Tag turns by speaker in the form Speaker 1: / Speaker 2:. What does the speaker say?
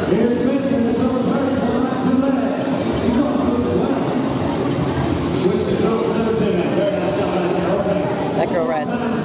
Speaker 1: Here's Vincent, the number 31 to left. He goes well. Switch to number 10. Very nice job out there. Okay.
Speaker 2: That girl ran.